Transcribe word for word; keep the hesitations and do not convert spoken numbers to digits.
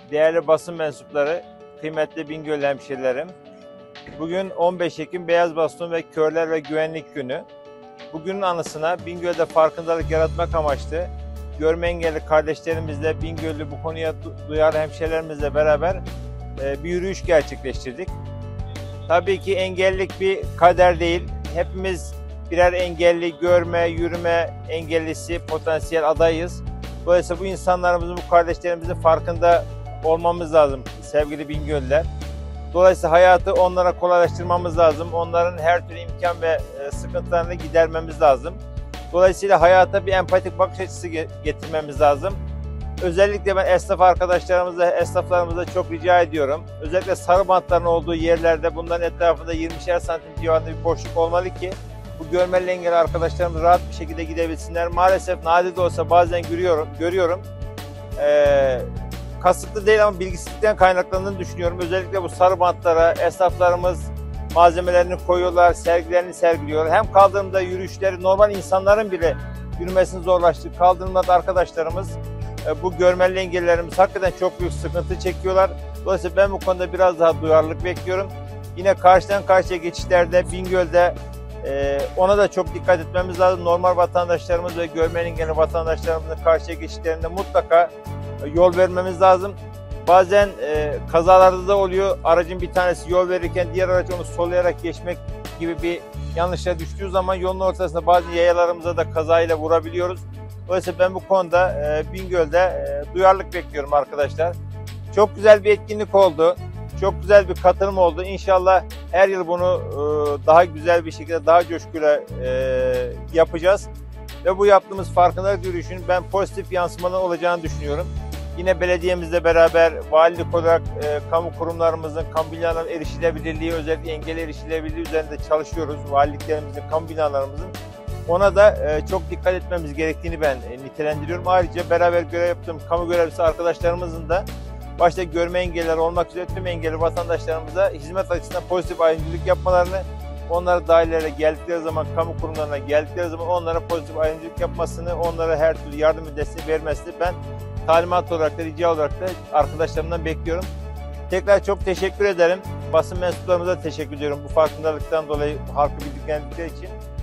değerli basın mensupları, kıymetli Bingöl hemşehrilerim. Bugün on beş Ekim Beyaz Baston ve Körler ve Güvenlik Günü. Bugünün anısına Bingöl'de farkındalık yaratmak amaçlı görme engelli kardeşlerimizle, Bingöllü bu konuya duyarlı hemşehrilerimizle beraber bir yürüyüş gerçekleştirdik. Tabii ki engellilik bir kader değil. Hepimiz birer engelli, görme, yürüme engellisi, potansiyel adayız. Dolayısıyla bu insanlarımızın, bu kardeşlerimizin farkında olmamız lazım sevgili Bingöllüler. Dolayısıyla hayatı onlara kolaylaştırmamız lazım. Onların her türlü imkan ve sıkıntılarını gidermemiz lazım. Dolayısıyla hayata bir empatik bakış açısı getirmemiz lazım. Özellikle ben esnaf arkadaşlarımıza, esnaflarımıza çok rica ediyorum. Özellikle sarı bantların olduğu yerlerde bunların etrafında yirmişer santim civarında bir boşluk olmalı ki bu görmeli engelli arkadaşlarımız rahat bir şekilde gidebilsinler. Maalesef nadir de olsa bazen görüyorum. görüyorum. Ee, kasıtlı değil ama bilgisizlikten kaynaklandığını düşünüyorum. Özellikle bu sarı bantlara esnaflarımız malzemelerini koyuyorlar, sergilerini sergiliyor. Hem kaldırımda yürüyüşleri, normal insanların bile yürümesini zorlaştı. Kaldırımda arkadaşlarımız, bu görmeli engellilerimiz hakikaten çok büyük sıkıntı çekiyorlar. Dolayısıyla ben bu konuda biraz daha duyarlılık bekliyorum. Yine karşıdan karşıya geçişlerde, Bingöl'de e, ona da çok dikkat etmemiz lazım. Normal vatandaşlarımız ve görmeli engelli vatandaşlarımızın karşıya geçişlerinde mutlaka yol vermemiz lazım. Bazen e, kazalarda da oluyor. Aracın bir tanesi yol verirken diğer araç onu sollayarak geçmek gibi bir yanlışa düştüğü zaman yolun ortasında bazı yayalarımıza da kazayla vurabiliyoruz. Dolayısıyla ben bu konuda e, Bingöl'de e, duyarlılık bekliyorum arkadaşlar. Çok güzel bir etkinlik oldu. Çok güzel bir katılım oldu. İnşallah her yıl bunu e, daha güzel bir şekilde, daha coşkuyla e, yapacağız. Ve bu yaptığımız farkındalık yürüyüşünün ben pozitif yansımalar olacağını düşünüyorum. Yine belediyemizle beraber valilik olarak e, kamu kurumlarımızın, kamu binalarının erişilebilirliği, özellikle engelli erişilebilirliği üzerinde çalışıyoruz. Valiliklerimizin, kamu binalarımızın. Ona da e, çok dikkat etmemiz gerektiğini ben e, nitelendiriyorum. Ayrıca beraber görev yaptığım kamu görevlisi arkadaşlarımızın da başta görme engelliler olmak üzere tüm engelli vatandaşlarımıza hizmet açısından pozitif ayrımcılık yapmalarını, onlara dahillere geldikleri zaman, kamu kurumlarına geldikleri zaman onlara pozitif ayrımcılık yapmasını, onlara her türlü yardım ve destek vermesini ben talimat olarak da, rica olarak da arkadaşlarımdan bekliyorum. Tekrar çok teşekkür ederim. Basın mensuplarımıza teşekkür ediyorum bu farkındalıktan dolayı, halkı bildikleri için.